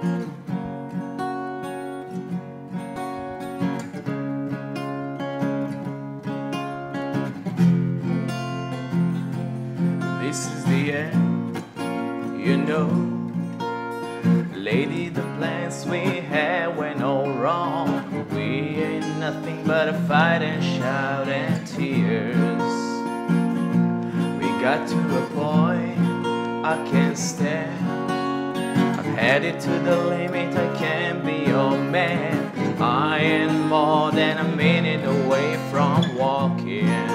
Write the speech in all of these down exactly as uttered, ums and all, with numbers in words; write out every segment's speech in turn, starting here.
This is the end, you know. Lady, the plans we had went all wrong. We ain't nothing but a fight and shout and tears. We got to a point I can't stand. I've had it to the limit, I can't be your man. I am more than a minute away from walking.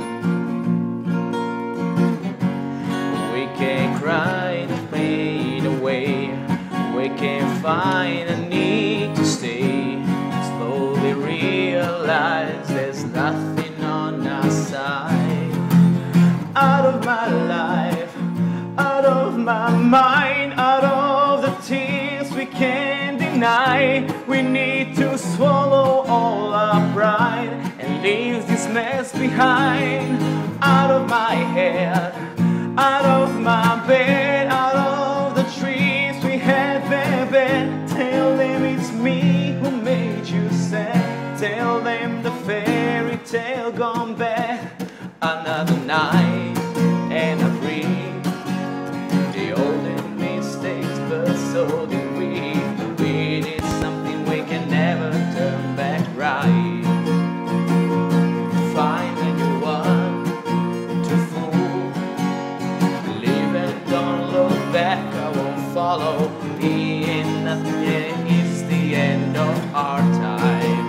We can cry and fade away. We can find a need to stay. Slowly realize there's nothing on our side. Out of my life, out of my mind, out of the tears we can't deny. We need to swallow all our pride and leave this mess behind. Out of my head, out of my bed, out of the trees we had bed. Tell them it's me who made you sad. Tell them the fairy tale gone bad. Another night and I breathe the olden mistakes, but so did we. We did something we can never turn back right. Find a new one to fool. Live and don't look back, I won't follow. The end, nothing is the end of our time.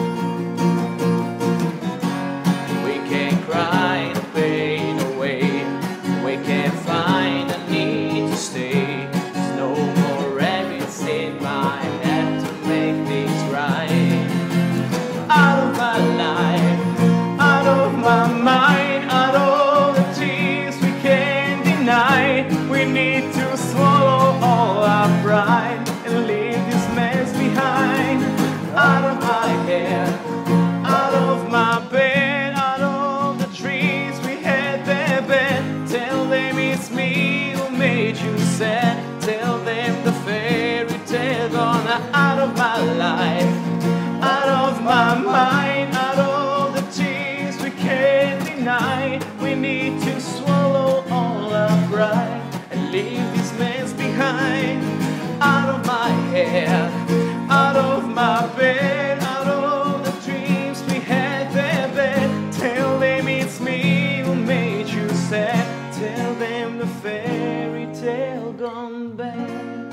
We can cry and fade away. We can find a need to stay. There's no more rabbits in my head to make things right. Out of my life, out of my mind, out of the tears we can't deny. We need to swallow all our pride and leave this mess behind. Out of my head, out of my bed, out of the trees we had there bed. Tell them it's me who made you sad. Tell them the fairy tale gone. Out of my life, out of my mind, out of the tears we can't deny. We need to swallow all our pride and leave this mess behind. Out of my head, out of my bed, out of the dreams we had there bed. Tell them it's me who made you sad. Tell them the fairy tale gone bad.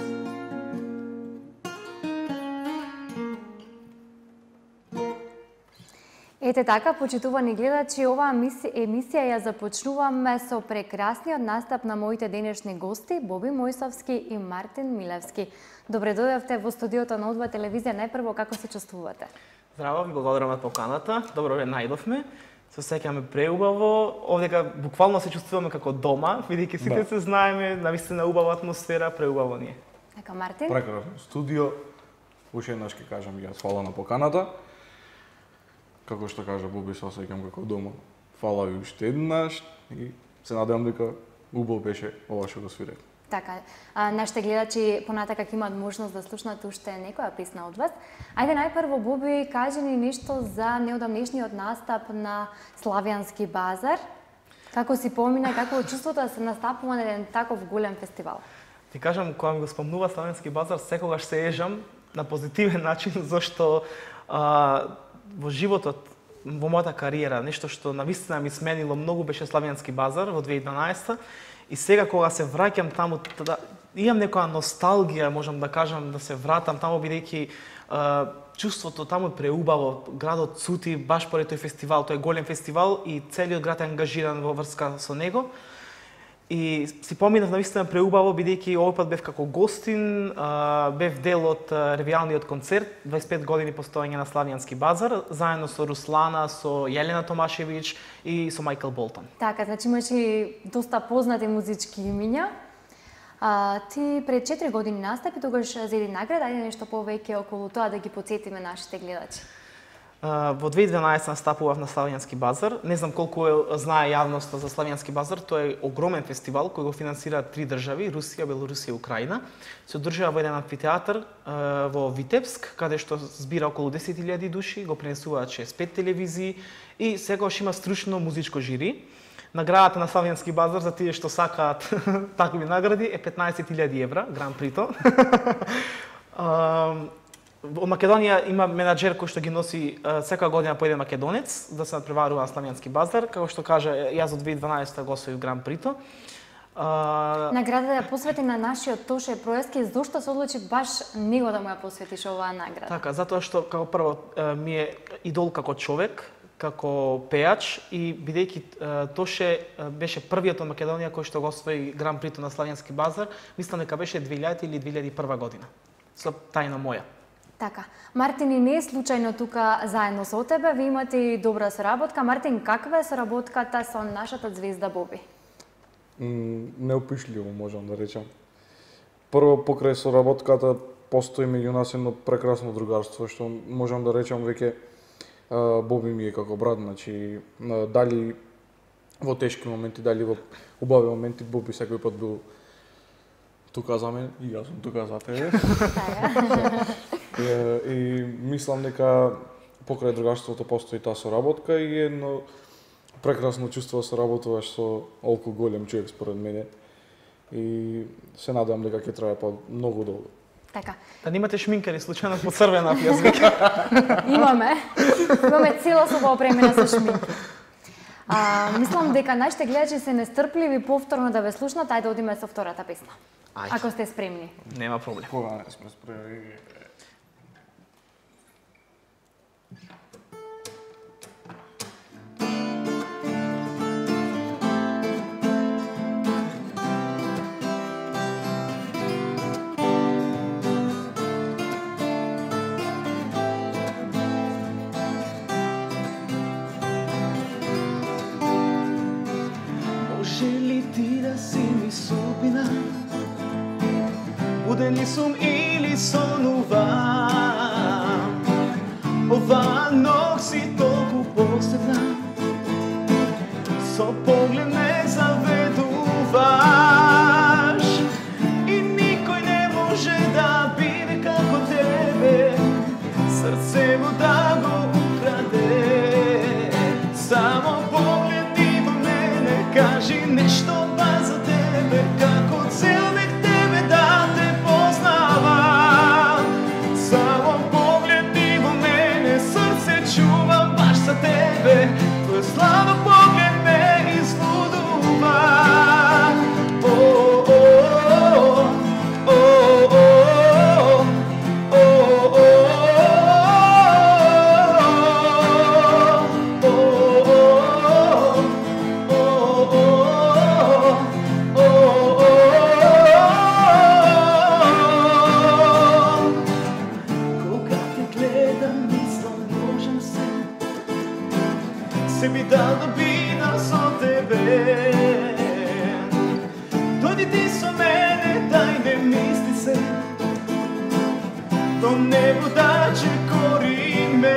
Ете така, почитувани гледачи, оваа емисија ја започнуваме со прекрасниот настап на моите денешни гости, Боби Мојсовски и Мартин Милевски. Добре дојдовте во студиото на О два телевизија. Најпрво, како се чувствувате? Здраво, ви благодарам на поканата. Добро ве најдовме. Се сеќаме преубаво. Овдека буквално се чувствуваме како дома, бидејќи сите се знаеме, навистина убава атмосфера, преубаво ни е. Така, Мартин? Прекрасно студио. Уште еднаш ќе кажам ја фала на поканата. Како што кажа Боби, се осеќам како дома. Фала ви уште еднаш и се надевам дека убаво беше ова што го свирев. Така, а, нашите гледачи понатака ќе имаат можност да слушнат уште некоја песна од вас. Ајде најпрво, Боби, кажи ни нешто за неодамнешниот настап на Славјански базар. Како си помина, како е чувството да се настапува на еден таков голем фестивал? Ти кажам, кога ми го спомнува Славјански базар, секогаш се ежам на позитивен начин, зашто а, во животот, во мојата кариера, нешто што навистина ми сменило многу беше Славјански базар во две илјади и дванаесета. И сега кога се враќам таму, тада, имам некоја носталгија, можам да кажам, да се вратам таму, бидејќи чувството таму е преубаво, градот цути баш поради тој фестивал, тој е голем фестивал и целиот град е ангажиран во врска со него. И си поминав навистина преубаво, бидејќи овој пат бев како гостин, бев дел од ревијалниот концерт, дваесет и пет години постоење на Славјански базар, заедно со Руслана, со Јелена Томашевиќ и со Мајкл Болтон. Така, значи имаш и доста познати музички имиња. А, ти пред четири години настапи, тогаш зеди награда, ајде нешто повеќе околу тоа да ги потсетиме нашите гледачи. Во две илјади и дванаесетта настапував на Славјански базар. Не знам колку е, знае јавноста за Славјански базар. Тој е огромен фестивал кој го финансираат три држави: Русија, Белорусија и Украина. Се одржува во еден амфитеатар во Витебск, каде што збира околу десет илјади души, го пренесуваат шест пет телевизии и секогаш има стручно музичко жири. Наградата на Славјански базар за тие што сакаат такви награди е петнаесет илјади евра, гран прито. Во Македонија има менаџер кој што ги носи секоја година по еден македонец да се надпреварува на Славјански базар. Како што кажа, јас од две илјади и дванаесетта го освоив гран прито. Наградата ја посвети на нашиот Тоше Проески. Зошто се одлучи баш него да му ја посветиш оваа награда? Така, затоа што како прво ми е идол како човек, како пеач и бидејќи Тоше беше првиот од Македонија кој што го освои гран прито на Славјански базар, мислам дека беше две илјади или две илјади и прва година. Со тајна моја. Така. Мартин, и не е случајно тука заедно со тебе, ви имате и добра соработка. Мартин, каква е соработката со нашата звезда Боби? Неопишливо, можам да речам. Прво, покрај соработката, постои меѓу нас едно прекрасно другарство, што можам да речам веќе Боби ми е како брат, значи дали во тешки моменти, дали во убави моменти, Боби секој пат бил тука за мене и јас сум тука за тебе. и, и мислам дека покрај другарството постои таа соработка и едно прекрасно чувство да соработуваш со олку голем човек според мене. И се надевам дека ќе трае па многу долго. Така. Да немате шминкари случајно по црвена јас Имаме. Имаме цела соба опремена со шминки. А, мислам дека нашите гледачи се нестрпливи повторно да ве слушнат. Ајде да одиме со втората песна. Ајде. Ако сте спремни. Нема проблем. Кога не сме спремни? Може ли ти да си ми судбина? Буден ли сум или сонувам? Оваа ног си толку посебна, со поглед ме заведуваш и никој не може да биде како тебе, срцево да го украде. Само погледни во мене, кажи нешто па за тебе, како цел век тебе да те познавам. Само погледни во мене, срце чувам баш за тебе, твоја слава поглед ме излудува. О, о, о, о, о, о, се би дал да бина со тебе. Дојди ти со мене, дај не мисли се, до небо да чекориме.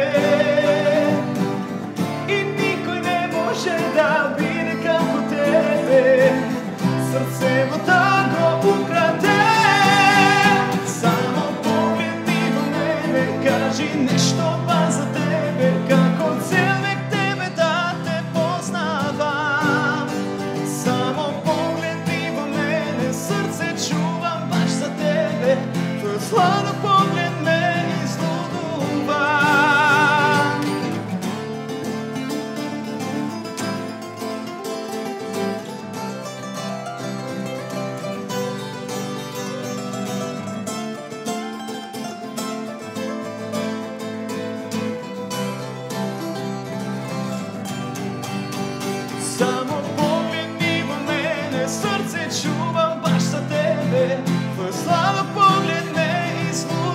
И никој не може да биде како тебе, срцево да го украде. Само погледни во мене, кажи нешто па за тебе, како цел век тебе да те познавам. Само погледни во мене, срце чувам баш за тебе, твој сладок поглед ме излудува. Само погледни во мене, срце чувам баш за тебе, твој слава поглед ме излудува.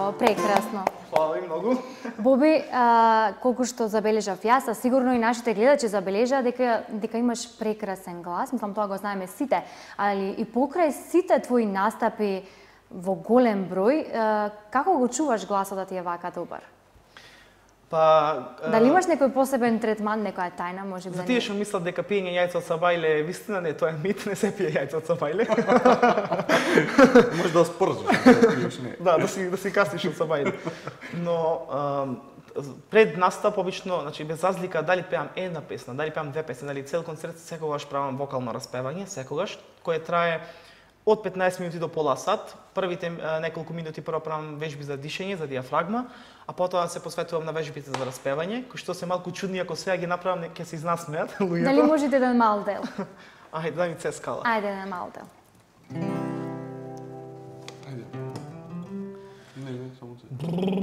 Браво, прекрасно. Фала ви многу. Боби, а, колку што забележав јас, а сигурно и нашите гледачи забележаа дека дека имаш прекрасен глас, мислам тоа го знаеме сите, али и покрај сите твои настапи во голем број, а, како го чуваш гласот да ти е вака добар? Па Дали имаш некој посебен третман, некоја тајна, може би? За да тие не- што мислат дека пиење јајца од сабајле е вистина, не, тоа е мит, не се пие јајца од сабајле. Можеш да спрзаш, да пиеш, не. Да, да си да си кастиш од сабајле. Но ам, пред настап обично, значи без разлика дали пеам една песна, дали пеам две песни, дали цел концерт, секогаш правам вокално распевање, секогаш, кое трае од петнаесет минути до пола сат. Првите а, неколку минути прво правам вежби за дишење, за диафрагма, а потоа се посветувам на вежбите за распевање, кои што се малку чудни, ако сега ги направам, ќе се изнасмеат луѓето. Дали можете еден мал дел? Ајде, дај ми це скала. Ајде, еден мал дел. Ајде. Не, не, само се.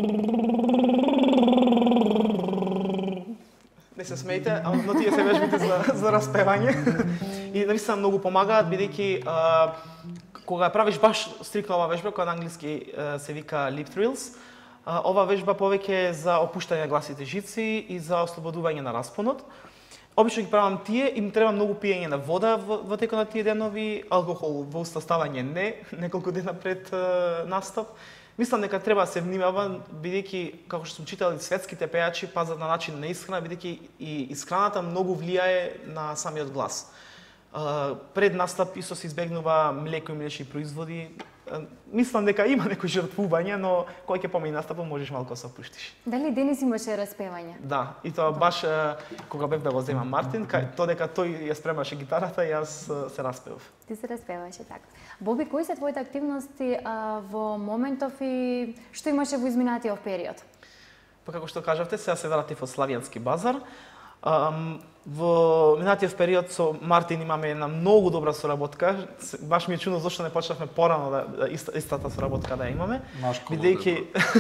Не се смејте, а но тие се вежбите за, за распевање. И наистина многу помагаат, бидејќи а, кога ја правиш баш стрикно ова вежба, која на англиски а, се вика lip thrills, а, ова вежба повеќе е за опуштање на гласите жици и за ослободување на распонот. Обично ги правам тие, им треба многу пиење на вода во, во текот на тие денови, алкохол во уста ставање не, неколку дена пред а, настап. Мислам дека треба да се внимава, бидејќи, како што сум читал, и светските пејачи пазат на начин на исхрана, бидејќи и исхраната многу влијае на самиот глас. Uh, пред настап исто се избегнува млеко и млечни производи. Uh, мислам дека има некои жртвување, но кој ќе помине настапот можеш малку да се опуштиш. Дали денес имаше распевање? Да, и тоа баш uh, кога бев да го земам Мартин, кај тоа дека тој ја спремаше гитарата, јас uh, се распевав. Ти се распеваше така. Боби, кои се твоите активности а, во моментов и што имаше во изминатиот период? Па како што кажавте, сега се вратив од Славјански базар. Um, во минатиот период со Мартин имаме една многу добра соработка. Баш ми е чудно зашто не почнавме порано да, да ист, истата соработка да ја имаме. Наш Бидејќи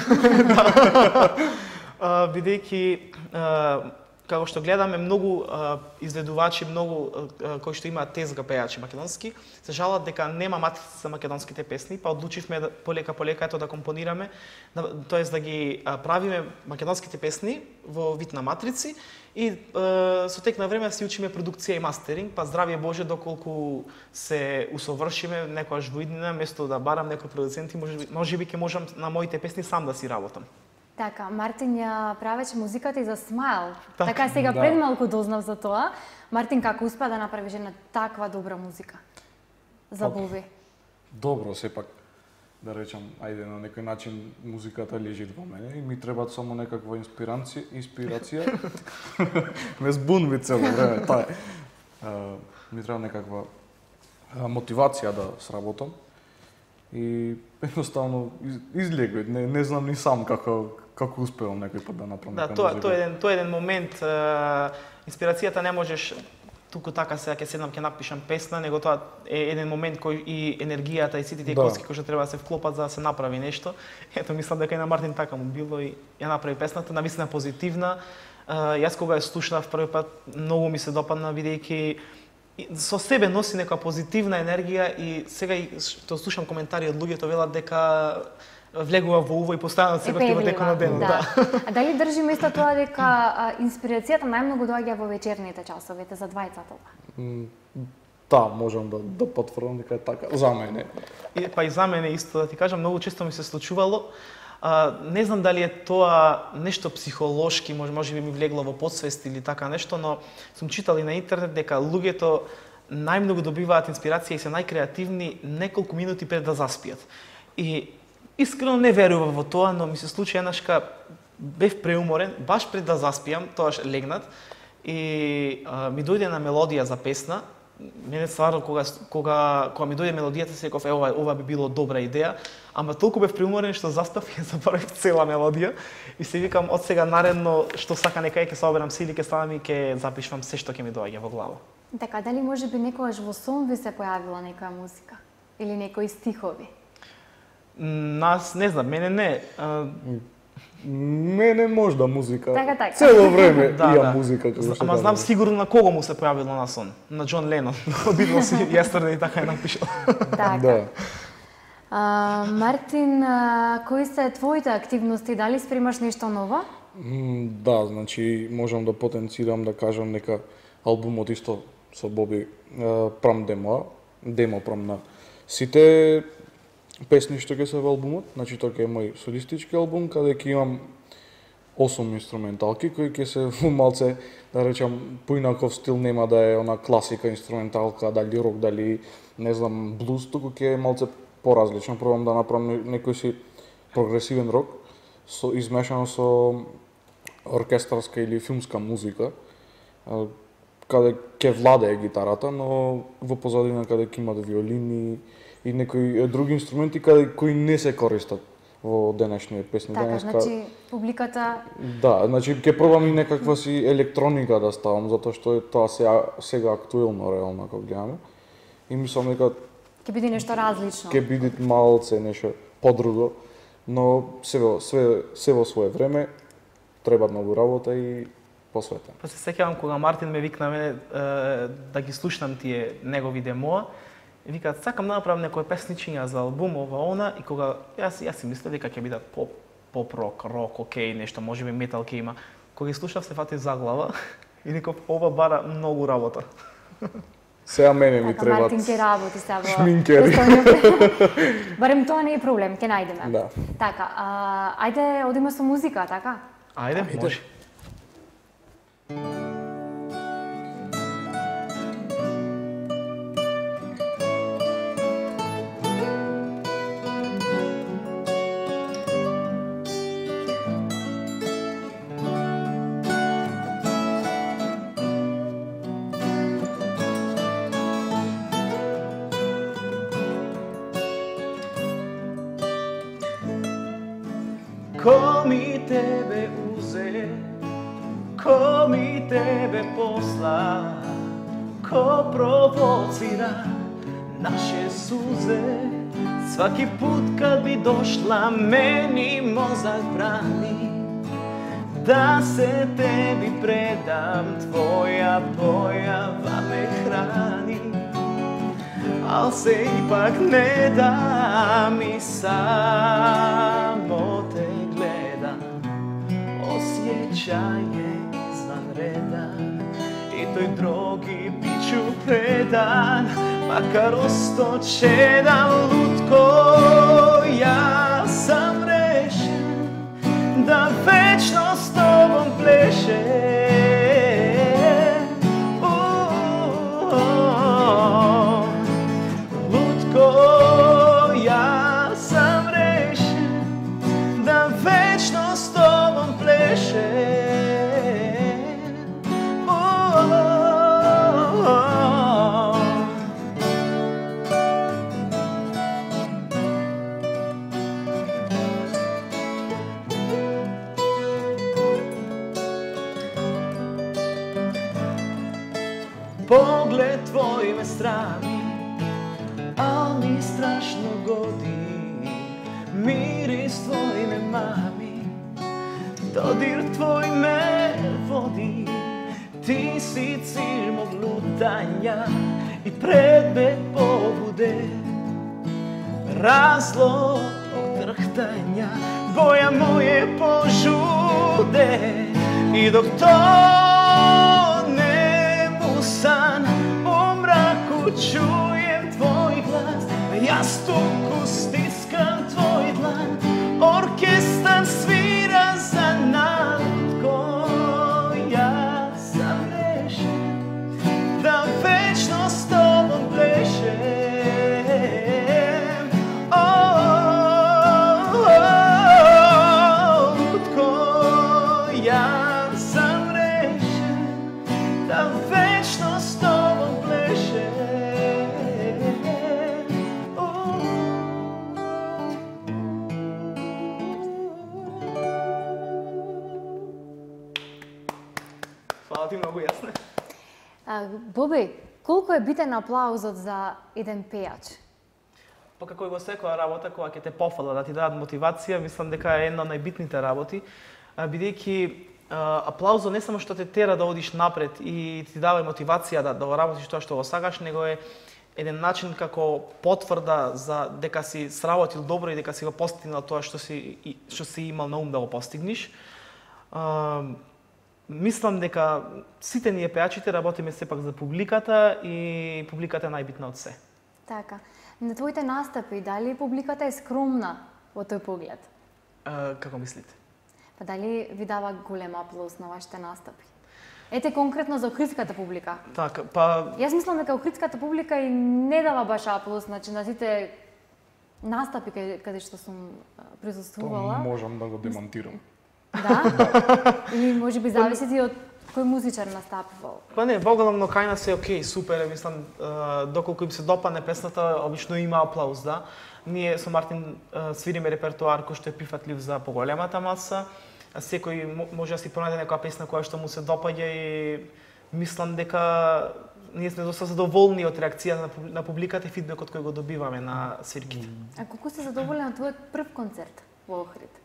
да. бидејќи како што гледаме многу а, изведувачи, многу а, кои што имаат тезга пејачи македонски, се жалат дека нема матрици за македонските песни, па одлучивме да, полека полека ето да компонираме, да, тоест да ги а, правиме македонските песни во вид на матрици и а, со тек на време си учиме продукција и мастеринг, па здравје Боже доколку се усовршиме некојаш во иднина, место да барам некои продуценти, може, можеби ќе можам на моите песни сам да си работам. Така, Мартин ја правеше музиката и за Смайл. Така, Така сега да. пред малку дознав за тоа. Мартин, како успеа да направиш една таква добра музика? За Па, Боби. Добро, сепак, да речам, ајде на некој начин музиката лежи во мене и ми треба само некаква инспирација, инспирација. Ме збунви цело време, тоа е. А, ми треба некаква а, мотивација да сработам. И едноставно из, излегло, не, не знам ни сам како како успевам некој пат да направам Да, нека тоа музика. тоа е еден тоа е еден момент, е, инспирацијата не можеш туку така сега ќе седнам ќе напишам песна, него тоа е еден момент кој и енергијата и сите тие Да. коски кои што треба да се вклопат за да се направи нешто. Ето мислам дека и на Мартин така му било и ја направи песната, навистина позитивна. Е, јас кога ја слушнав први пат многу ми се допадна бидејќи и со себе носи нека позитивна енергија и сега и што слушам коментари од луѓето велат дека влегува во уво и постојано се врти во текот на денот. да. А дали држиме исто тоа дека а, инспирацијата најмногу доаѓа во вечерните часовите за двајцата? М, Да, можам да да потврдам дека е така за мене. И, па и за мене исто да ти кажам, многу често ми се случувало. А, не знам дали е тоа нешто психолошки, може може би ми влегло во подсвест или така нешто, но сум читал и на интернет дека луѓето најмногу добиваат инспирација и се најкреативни неколку минути пред да заспиат. И искрено не верувам во тоа, но ми се случи еднаш ка бев преуморен, баш пред да заспиам, тоаш легнат и а, ми дојде на мелодија за песна. Мене стварно кога кога кога ми дојде мелодијата се реков е ова ова би било добра идеја, ама толку бев преуморен што заспав и заборавив цела мелодија и се викам од сега наредно што сака нека ќе соберам сили, ќе станам и ќе запишувам се што ќе ми доаѓа во глава. Така, дали може би некогаш во сон ви се појавила некоја музика? Или некои стихови? Нас не знам, мене не. А, Мене можда музика. Така, така. Цело време Да, имам да. музика. како што Ама знам кажам. сигурно на кого му се појавило на сон. На Џон Ленон. Обидно си Yesterday така е напишал. Така. Да. А, Мартин, а, кои се твоите активности? Дали спремаш нешто ново? М, Да, значи можам да потенцирам да кажам дека албумот исто со Боби е, прам демо, демо прам на сите песни што ќе се во албумот, значи тоа ќе е мој солистички албум каде ќе имам осум инструменталки кои ќе се во малце, да речам, поинаков стил, нема да е она класика инструменталка, дали рок, дали не знам блуз, туку ќе е малце поразлично. Пробам да направам не- некој си прогресивен рок со измешано со оркестарска или филмска музика, а, каде ќе владее гитарата, но во позадина каде ќе имат виолини и некои е, други инструменти каде кои не се користат во денешните песни. Така, Денеска- значи публиката Да, значи ќе пробам и некаква си електроника да ставам, затоа што е тоа сега, сега актуелно реално ако гледаме. И мислам дека ќе биде нешто различно. ќе биде малце нешто подруго, но се во све се во свое време, треба многу работа и посветен. Па се сеќавам кога Мартин ме викна мене е, да ги слушнам тие негови демоа, и викаат сакам да направам некои песничиња за албум ова она, и кога јас јас си мислев дека ќе бидат поп поп рок, рок, окей, нешто можеби метал ќе има. Кога ги слушав се фатив за глава и реков ова бара многу работа. Сега мене ми Така, требаат Мартин ќе работи сега во... шминкери. Барем тоа не е проблем, ќе најдеме. Да. Така, а, ајде одиме со музика, така? Ајде, може. Ко ми тебе узе, ко ми тебе посла, ко провоцира наше сузе. Сваки пут kad би дошла, мени мозак брани да се теби предам, твоја појава ме храни. Ал се ипак не дам и само те гледам. Осjećaj je izvanredan i toj drogi bit ću predan, makar ostočedan lutko. Ja sam rešen da večno s tobom plešem. Ja sam rešen da večno s tobom plešem. Pogled tvoj me srami, al mi strašno godi. Miris tvoj me mami, dodir tvoj me vodi. Ti si cilj mog lutanja i predmet pobude, razlog drhtanja, boja moje požude. I dok to ne busan, u mraku čujem tvoj glas, jastuku stiskam tvoj dlan, orkestar svira za nalutko. Ja sam rešen da večno s tobom plešem. O, lutko, ja sam rešen da večno s tobom plešem. Hvala ti mnogo, jasne. А, Боби, колку е битен аплаузот за еден пејач? Па како и во секоја работа, кога ќе те пофала да ти дадат мотивација, мислам дека е една од најбитните работи, а, бидејќи а, аплаузот не само што те тера да одиш напред и ти дава мотивација да, да го работиш тоа што го сакаш, него е еден начин како потврда за дека си сработил добро и дека си го постигнал тоа што си што си имал на ум да го постигнеш. А, мислам дека сите ние пеачите работиме сепак за публиката и публиката е најбитна од се. Така. На твоите настапи, дали публиката е скромна во тој поглед? А, како мислите? Па дали ви дава голем аплауз на вашите настапи? Ете конкретно за охридската публика. Така, па Јас мислам дека охридската публика и не дава баш аплауз, значи на сите настапи каде, каде што сум присуствувала. Можам да го демантирам. Да? Или може би зависи и од кој музичар настапувал. Па не, воглавно кај нас е окей, супер, мислам, доколку им се допадне песната, обично има аплауз, да. Ние со Мартин свириме репертоар кој што е прифатлив за поголемата маса. Секој може да си пронајде некоја песна која што му се допаѓа и мислам дека ние сме доста задоволни од реакцијата на публиката и фидбекот кој го добиваме на свирките. А колку си задоволен од твојот прв концерт во Охрид?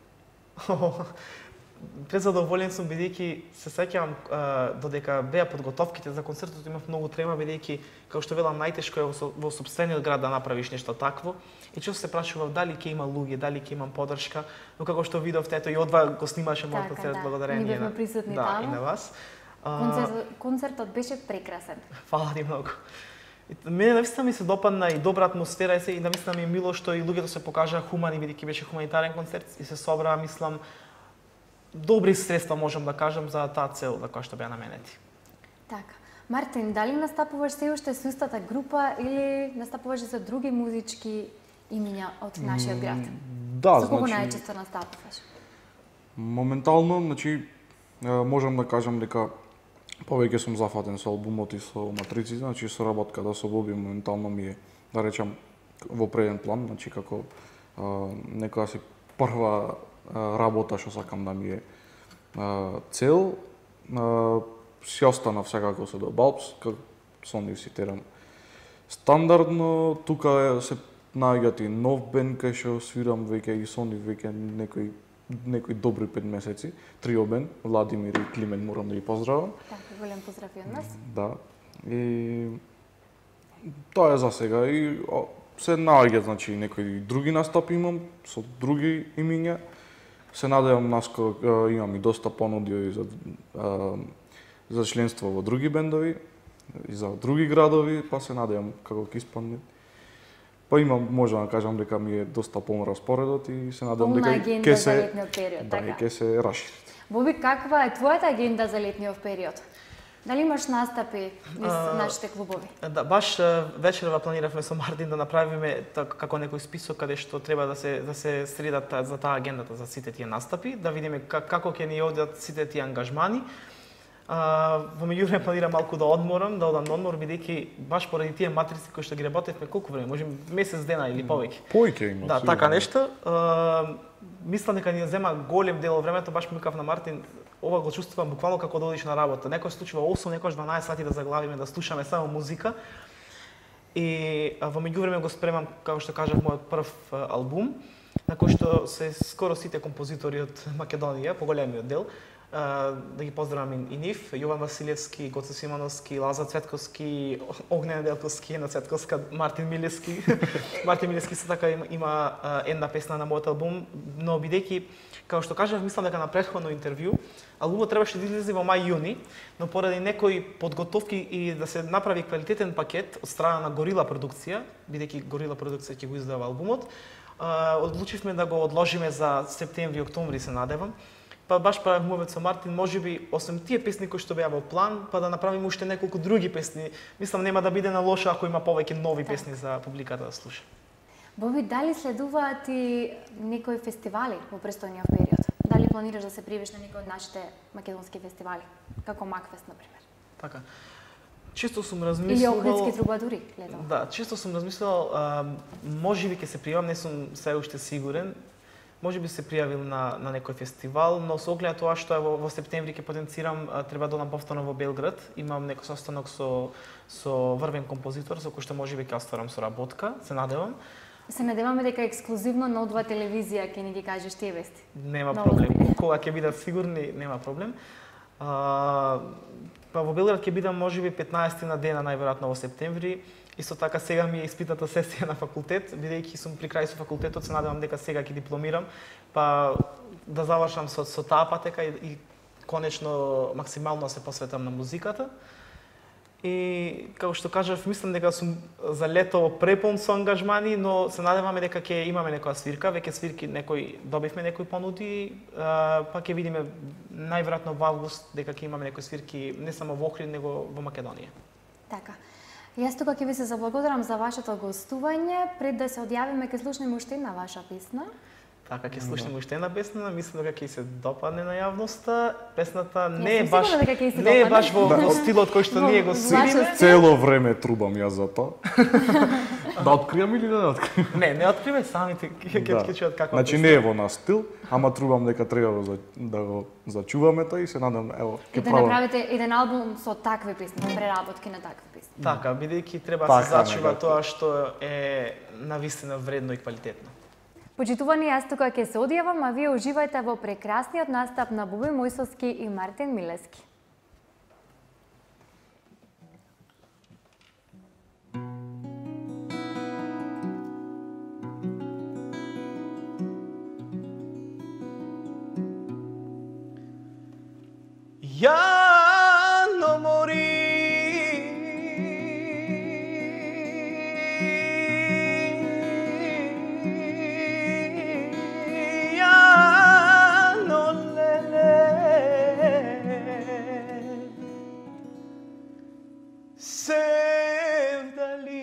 Презадоволен сум бидејќи се сеќавам додека беа подготовките за концертот, имав многу трема бидејќи како што велам најтешко е во, во сопствениот град да направиш нешто такво и често се прашував дали ќе има луѓе, дали ќе имам поддршка, но како што видовте ето и одва го снимаше мојот концерт да. благодарение Ние бевме на присутни да, таму. и на вас. Концерт, концертот беше прекрасен. Фала ти многу. Мене навистина ми се допадна и добра атмосфера и се и навистина ми е мило што и луѓето се покажаа хумани бидејќи беше хуманитарен концерт и се собраа, мислам, добри средства можам да кажам за таа цел за која што беа наменети. Така. Мартин, дали настапуваш се уште со истата група или настапуваш за други музички имиња од нашиот град? Да, Со кого значи најчесто настапуваш? моментално, значи можам да кажам дека повеќе сум зафатен со албумот и со матриците, значи соработката со Боби моментално ми е, да речам, во преден план, значи како а, некоја си прва а, работа што сакам да ми е а, цел. А, си останав секако со The Bulbs, како со нив си терам стандардно, тука се наоѓаат и нов бенд кај што свирам веќе и со нив веќе некои некои добри пет месеци, трио бенд, Владимир и Климен, морам да ги поздравам. Така, голем поздрав и од нас. Да. И тоа е за сега и о, се наоѓаат, значи некои други настапи имам со други имиња. Се надевам наскоро имам и доста понуди за а, за членство во други бендови и за други градови, па се надевам како ќе испадне. Па имам, можам да кажам дека ми е доста полн распоредот и се надевам дека ќе се за летниот период, да, така. ќе се рашири. Боби, каква е твојата агенда за летниот период? Дали имаш настапи низ А, нашите клубови? Да, баш вечерва планиравме со Мартин да направиме так, како некој список каде што треба да се да се средат за таа агендата за сите тие настапи, да видиме как, како ќе ни одат сите тие ангажмани. А, во меѓувреме планирам малку да одморам, да одам на одмор бидејќи баш поради тие матрици кои што ги работевме колку време, може месец дена или повеќе. Поиќе има. Да, сигурно. така нешто. А, мислам дека ни зема голем дел од времето, баш ми викав на Мартин, ова го чувствувам буквално како да одиш на работа. Некој случува осум, некој дванаесет сати да заглавиме, да слушаме само музика. И а, во меѓувреме го спремам, како што кажав, мојот прв а, албум, на кој што се скоро сите композитори од Македонија, поголемиот дел, а, да ги поздравам и, и нив, Јован Василевски, Гоце Симановски, Лазар Цветковски, Огнен Делковски, Ена Цветковска, Мартин Милевски. Мартин Милевски се така има, има а, една песна на мојот албум, но бидејќи, како што кажав, мислам дека на претходно интервју, албумот требаше да излезе во мај-јуни, но поради некои подготовки и да се направи квалитетен пакет од страна на Горила продукција, бидејќи Горила продукција ќе го издава албумот, а, одлучивме да го одложиме за септември, октомври се надевам. Па баш правев мовет со Мартин, можеби освен тие песни кои што беа во план, па да направиме уште неколку други песни. Мислам нема да биде на лошо ако има повеќе нови Так. песни за публиката да слуша. Боби, дали следуваат и некои фестивали во престојниот период? Дали планираш да се пријавиш на некој од нашите македонски фестивали, како Макфест, например? Така. Често сум Или размислувал... Охридски трубадури, гледам. Да, често сум размислувал, а, можеби ќе се пријавам, не сум се уште сигурен. Може би се пријавил на, на некој фестивал, но со оглед тоа што е во, во септември ќе потенцирам, а, треба да одам повторно во Белград. Имам некој состанок со, со врвен композитор, со кој што можеби ќе остварам соработка, се надевам. Се надеваме дека ексклузивно на О два телевизија ќе ни ги кажеш тие вести. Нема Много проблем. добре. Кога ќе бидат сигурни, нема проблем. А, па Па во Белград ќе бидам можеби петнаесети на дена најверојатно во септември. Исто така сега ми е испитната сесија на факултет, бидејќи сум при крај со факултетот, се надевам дека сега ќе дипломирам, па да завршам со со таа патека и, и конечно максимално се посветам на музиката. И како што кажав, мислам дека сум за лето препон со ангажмани, но се надеваме дека ќе имаме некоја свирка, веќе свирки некој добивме некои понуди, па ќе видиме најверојатно во август дека ќе имаме некои свирки не само во Охрид, него во Македонија. Така. Јас тука ќе ви се заблагодарам за вашето гостување. Пред да се одјавиме, ќе слушнеме уште една ваша песна. Така, ќе слушнеме уште една песна, мислам дека ќе се допадне на јавноста. Песната не е сум баш сигурна дека ќе се не е допадне. баш во, во стилот кој што Во ние го вашиот свириме. Цело време трубам јас за тоа. Да откријам или да не откријам? Не, не откривај самите, ќе ќе Да. ќе чуат каква Значи не е во нас стил, ама трубам дека треба да, за- да го зачуваме тоа и се надам, ево, И ќе да пробам. направите еден албум со такви песни, преработки на такви песни. Така, бидејќи треба Така, да се зачува некако. тоа што е навистина вредно и квалитетно. Почитувани, јас тука ќе се одјавам, а вие уживајте во прекрасниот настап на Буби Мојсовски и Мартин Милески. Јано мори Јано леле се вдали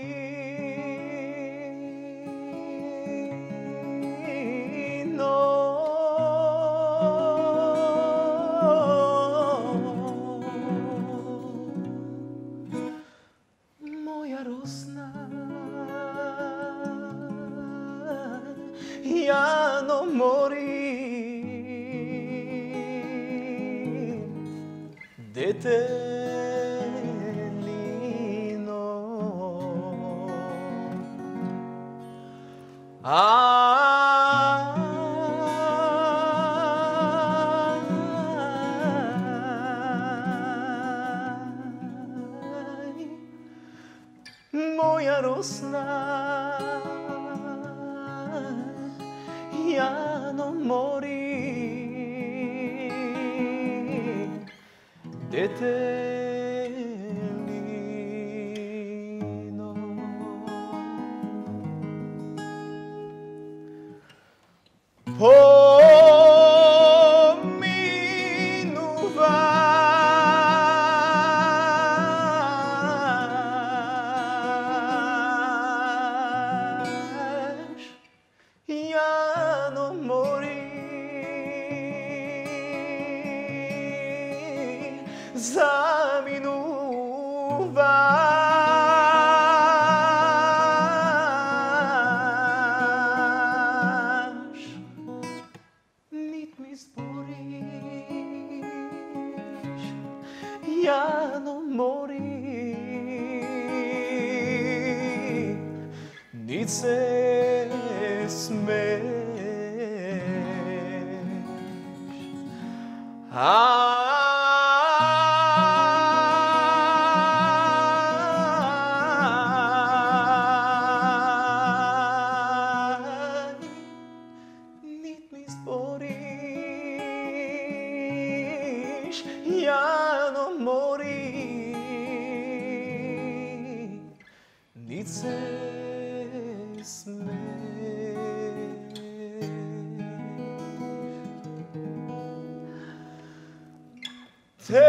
моја росна јано мори дете лино Ај, моја росна јано мори дете лино поминуваш јано мори заминуваш нит ми збориш јано мори нит се смееш Ај, нит ми збориш јано мори нит се смееш те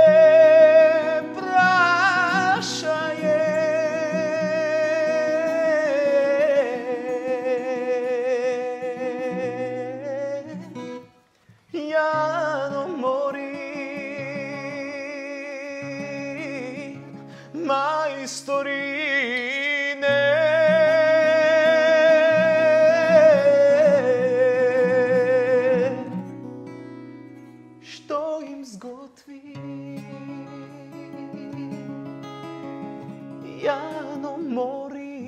прашаје јано мори мајсторине што им сготви јано мори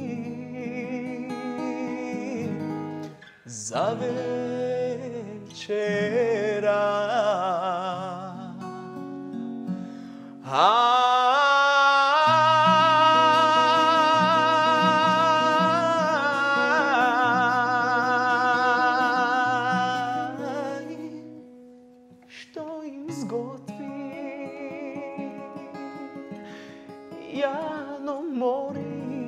за вечера Što izgotvi Jano mori